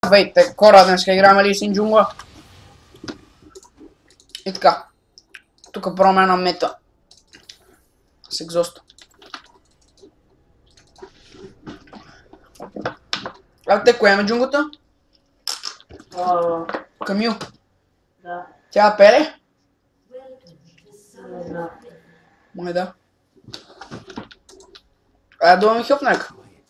Здравейте, хора, днес играем ли си джунгла? И така. Тук пробваме една мета. С екзост. А те, коя е джунглата? Камил. Да. Тя пее? Не знам. Май да. Ая да ми хъпнек.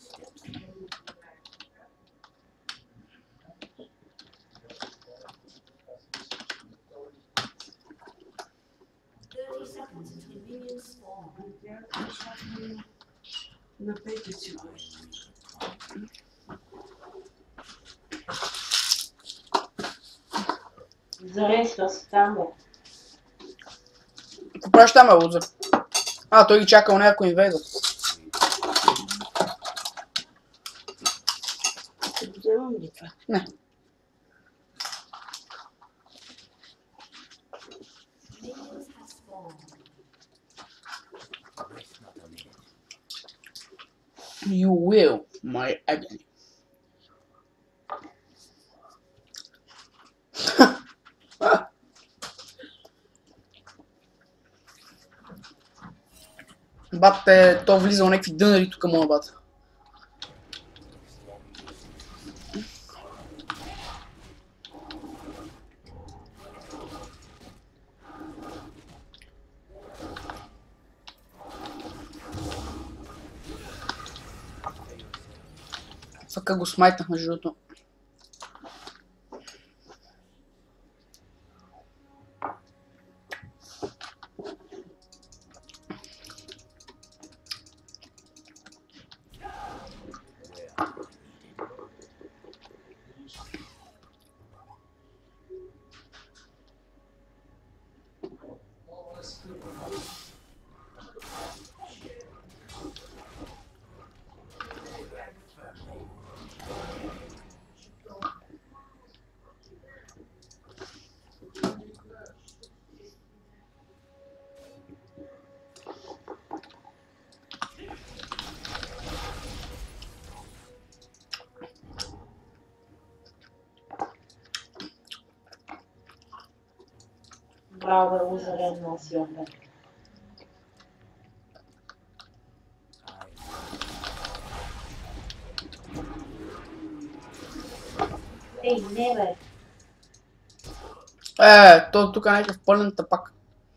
На пети си. Зарества се там, бе. Какво правиш там, бе, лузър? А, той ги чакал някой инвейдър. Ще вземам ли това? Не. You will, my agony. Бат, то влиза в някакви дънери тук, моя бат. Фъка го смайтнах между другото. Браво, бе, узарен на силен, бе. Ей, не, бе. То тук е някакъв пълен тапак.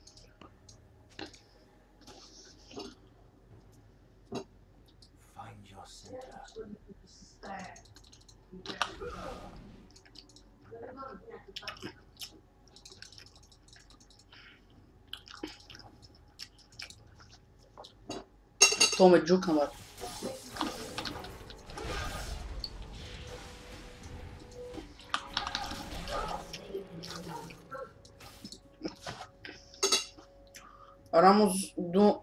То ме джукна, бе. Рамос до...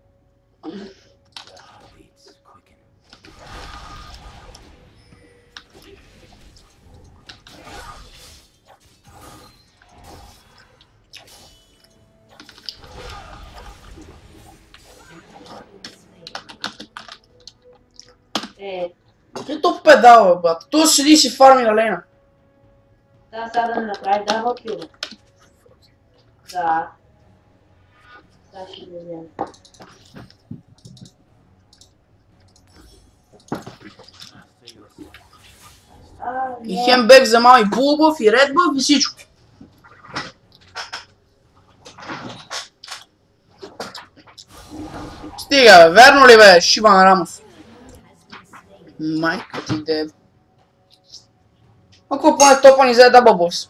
Ти то педал, бе, бат. То седи и си фарми на лейна. Да, сега да не направи дабъл кил, бе. Да. Сега ще го взема. И хембек взема и булбъв, и редбъв, и всичко. Стига, бе, верно ли, бе, шиба на Рамос? Майка ти деб. Ако поне топа ни взе дабъл бос.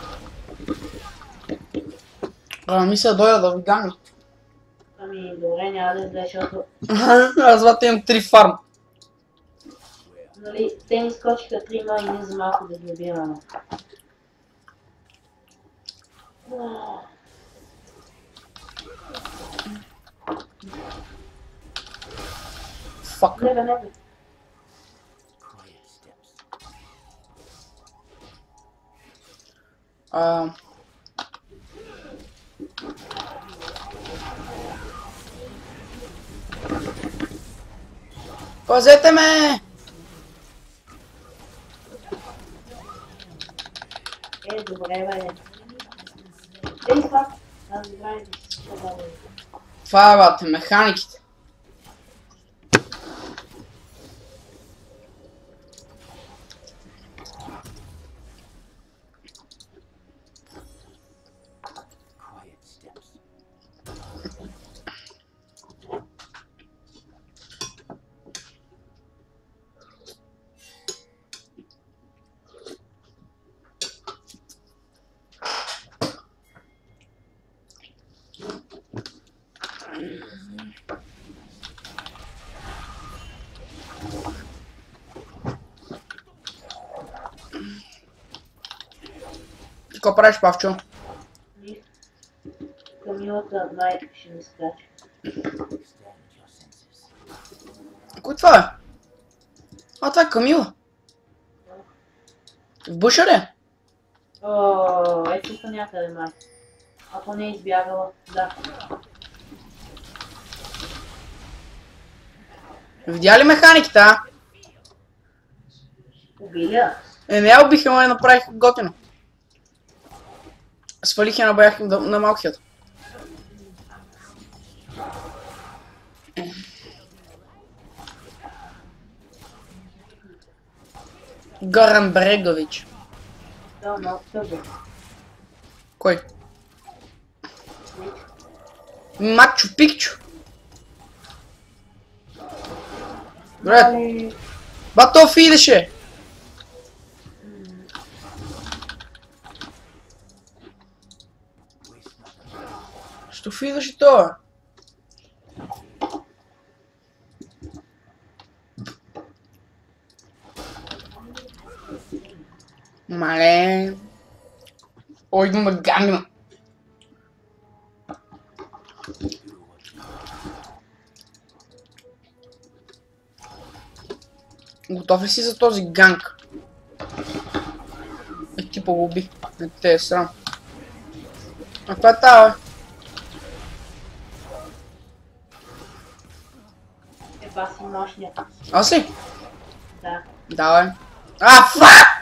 А, Мисля дойда да ви гани. ами, добре, няма да излезе, защото Аз двата имам 3 фарм. нали, те ни скочиха 3 и ние за малко да ги убиваме. Фак. Не бе, не бе. Пазете ме! Добре, бе. Ей, това. Аз забравих да си подавам. Това е, бате, механиките. Какво правиш, Павчо? Камилата май ще ми скача. Кой това е? Това е Камила. В буша ли? Ето тук някъде май. Ако не е избягала, да. Видя ли механиките, а? Убиля. Не я убиха, но я направих готино. Свалих я на боях на малкият. Горан Брегович. Да, много тъбо. Кой? Мачо Пикчо. Добре. Бато фидеше. Що фидеше това? Мале. Ой, идваме гангна. Готов ли си за този ганг? Ти го уби. Не те е срам. А това е тава, бе. Еба си мощня. Аз ли? Да. Давай. Фак!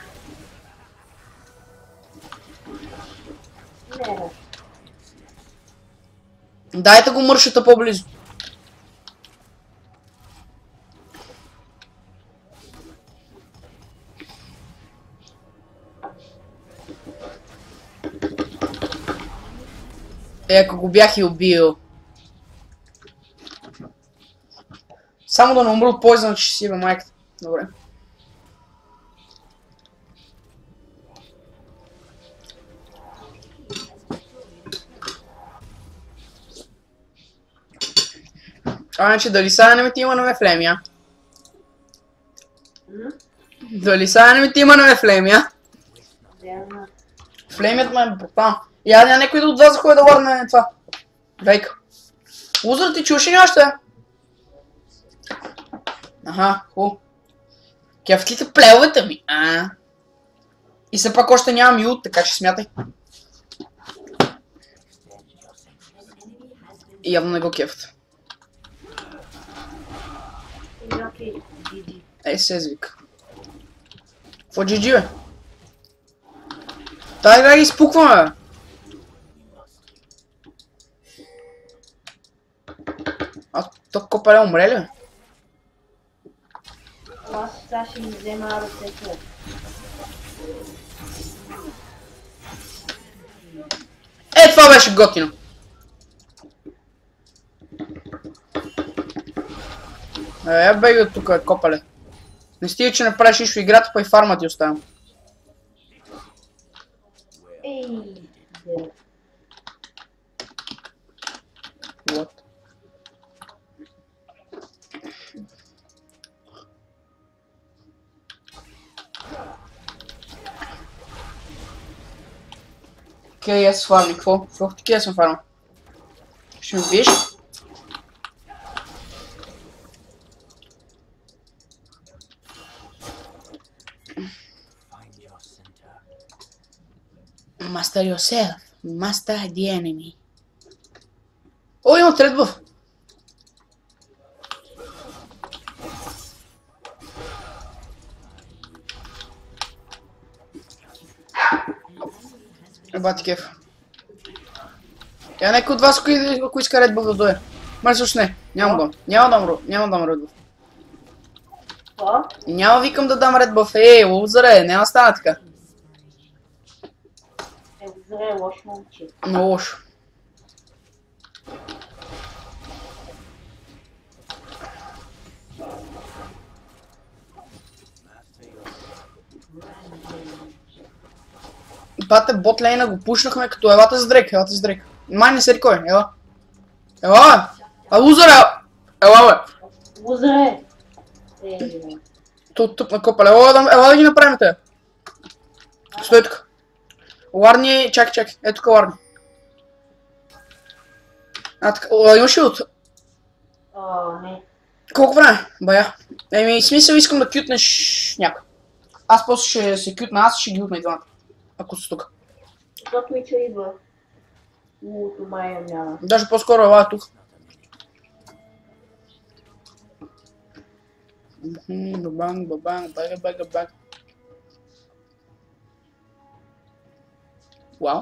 Не, бе. Дайте го мършата по-близо. Ако го бях и убил. Само да не умра от поизън, че си бе майката. Добре. Иначе дали сега не ме ти има на Вефлемия? Дали сега не ме ти има на Вефлемия? Флемият ме е брутал. Я няма някой от вас да ходи да върне това. Вейка. Лузър, ти чуши ли още? Аха, хубаво. Кефтлите плевовете ми, И все пак още нямам ют, така че смятай. И явно не го кефт. Ей се звика. Какво GG, бе? Тай да ги изпукваме, бе. То копале умре ли, бе? Аз сега ще ми взема ръцете. Това беше готино. Беги от тук, копале. Не стига, че не правиш нищо играта, па и фарма ти оставям. What? Окей, аз фарми, какво? Какво такива съм фармал? Ще ми биеш? Master yourself. Master the enemy. О, имам трет бъв. Бати кеф. Я някой от вас, ако иска Red Bull да дойде. Май също не. Няма да. Няма да дам Red Bull. Какво? Няма викам да дам Red Bull. Лузаре, няма стана така. Зре, лош момче. Много лошо. Бате, бот лейна го пушнахме като елата за Дрейк, елата за Дрейк. Май не се кой, ела. Ела, бе! А лузър, ела, бе! Лузре! Тук на копа, ела да ги направим те. Стой тук. Ларни, чакай, ето тук Ларни. Така, имаш ли от? Не. Колко време? Бая. Еми, смисъл искам да кютнеш някой. Аз после ще се кютна, аз ще ги утна и двамата. Ако са тук. Защото ми че идва. Май няма. Даже по-скоро ела тук. Бабанг, бага. Вау.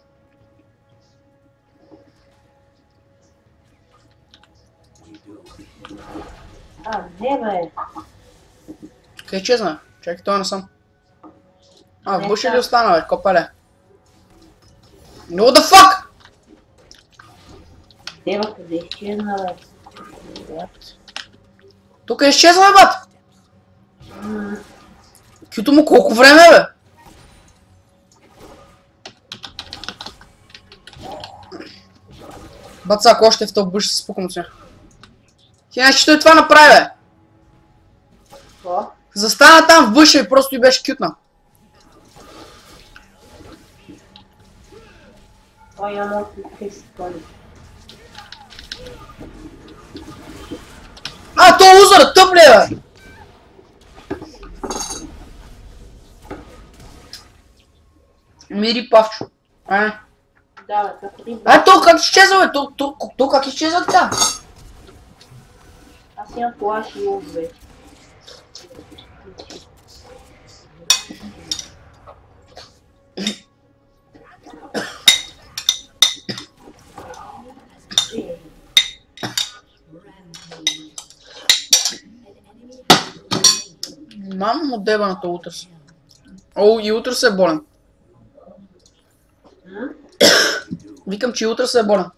Не бе. Къде чезна? Чакай, това не съм. В буша ли остана, бе? Копеле. What the fuck? Дева, къде изчезна, бе? Тук е изчезна, бе, бат! Кюто му колко време, бе? Бат, ако още е в този буш, се спукам от смях. Ти знаеш, че той това направи, бе? Какво? Застана там в буша и просто и беше кютна. Ой, я мога да се толи. То лузъра, тъп ли е, бе? Мири Павчо. Да, бе, като ти... То как изчезва, бе? То как изчезва така? Аз имам флаш и лук вече. Мама му дебаната утрс. И утрс е болен. Викам, че и утрс е болен.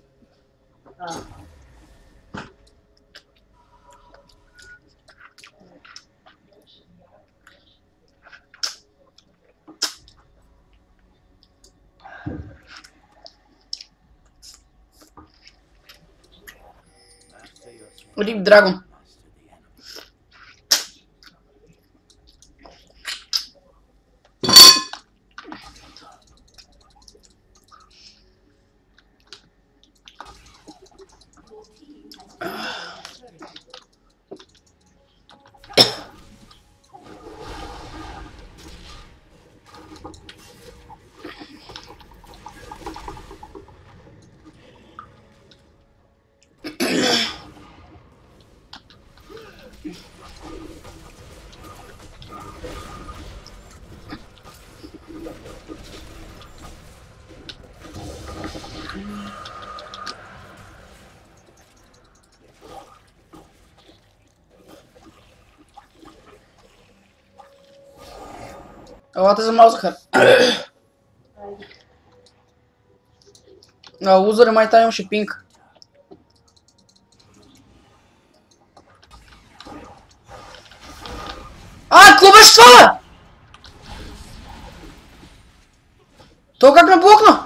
Рип Драгон. Елате за Маузахар. Лузър май там имаше пинг. Какво беше това? То как ме блокна?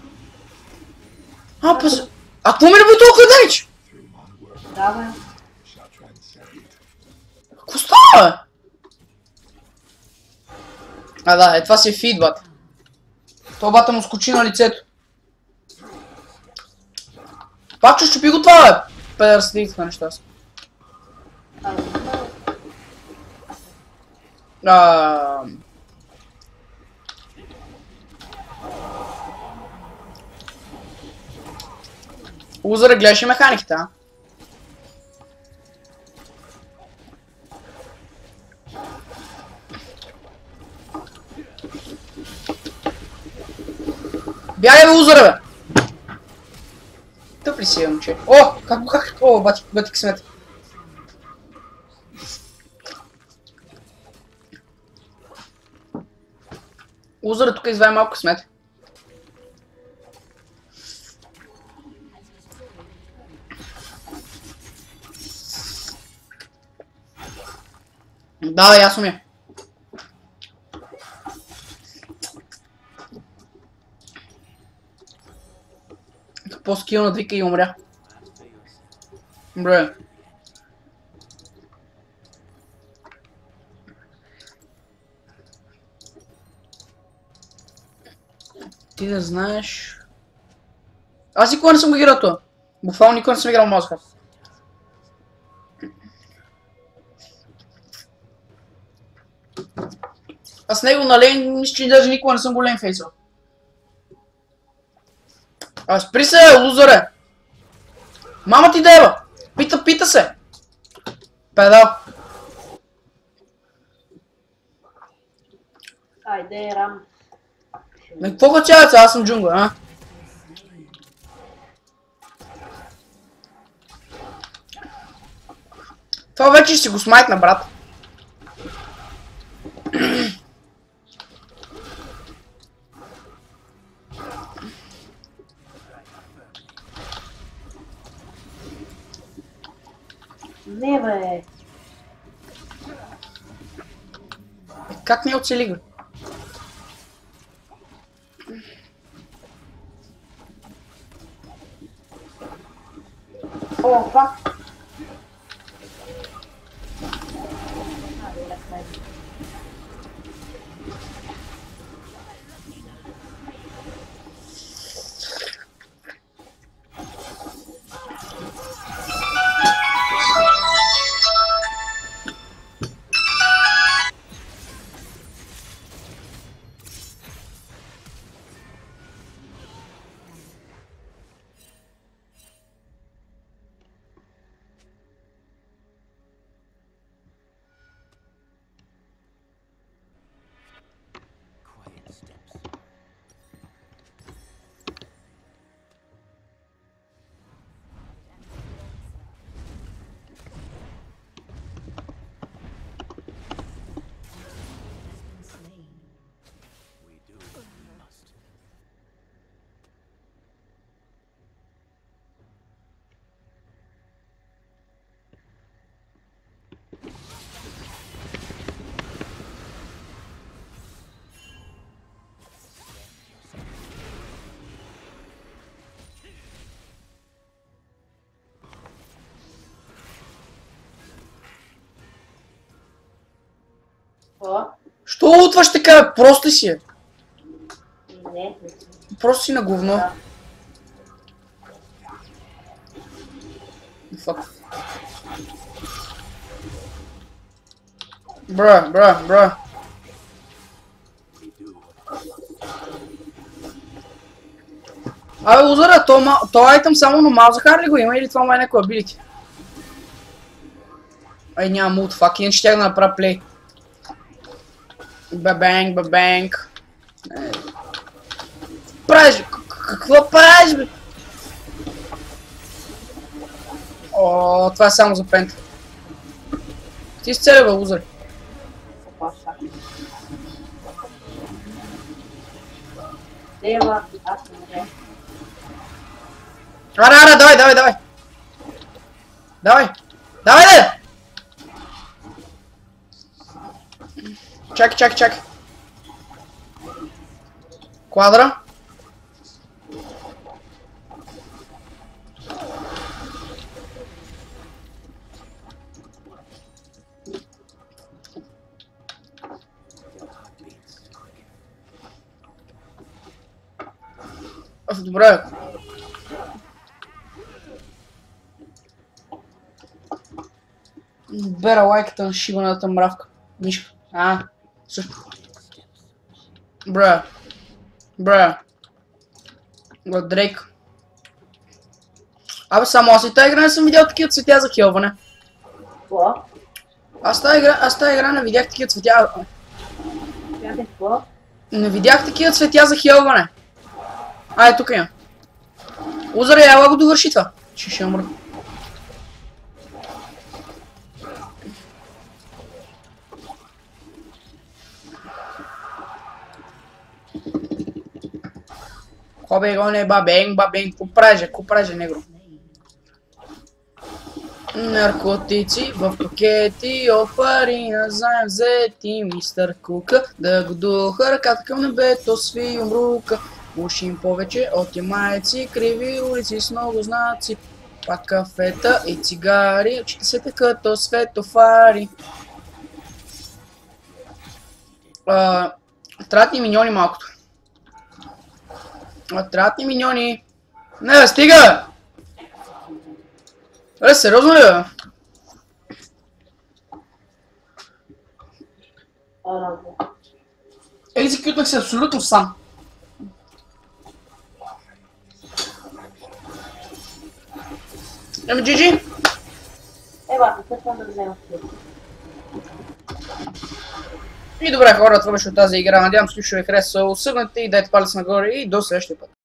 Какво ми не бе толкова далеч? Да, бе. Какво става? А да, това си е фид, бат. Това бата му скочи на лицето. Пак ще щупи го това, бе. Педър стигна неща си. Лузъра, гледаш и механиките, а? Бягай, бе, лузъра, бе! Тъп ли си, бе, момче? О, как? О, бати късмет. Лузъра тук извади малко късмет. Да, ясно ми е. По-скил на двика и умря. Бре. Ти не знаеш... Аз никога не съм го играл това. Буквално никога не съм играл мозъка. Аз него на лейн, мисля, че даже никога не съм го лейн фейсъл. Спри се, лузъре! Мама ти дева! Пита се! Педал! Айде, рам. Какво го цялеца? Аз съм джунгла, а? Това вече ще си го смайтна, брат. Не, бе. Как не оцели го? О, фак. Какво? Що утваш така? Просто си е. Не. Просто си на говно. Да. Fuck. Бра. Абе, лузъра, то айтъм само на Малзахар ли го има или това му е някой абилити? Ай, няма мулт, фак, иначе щях да направя плей. Бабанг. Правиш, какво правиш, бе? О, това е само за пент. Ти си цели, бе, лузър. Дева, аз не. Ара, давай! Давай, де! Чакай. Квадра. Добре. Бера лайката на шибаната мравка. Мишка. Също. Бра. Дрейк. Абе, само аз и тази игра не съм видял такива цветя за хелване. Какво? Аз тази игра не видях такива цветя. Какво? Не видях такива цветя за хелване. Тук има. Узър, ела го довърши това. Ще умра. Кобе гоне бабенг, купраже, негро. Наркотици в пакети, опари на заем взети, мистер Кука, да го духа ръката към небето, сви умрука. Ушим повече от ямайци, криви улици с много знаци, пак кафета и цигари, очите се като светофари. Трябват ни миньони малкото. Трябват ни миньони. Не, стига! Сериозно ли бе? Екзекютнах се абсолютно сам. GG? След това да взема всичко. И добре хора, това беше от тази игра. Надявам се, че ви е харесало. Събнете и дайте палец нагоре и до следващия път.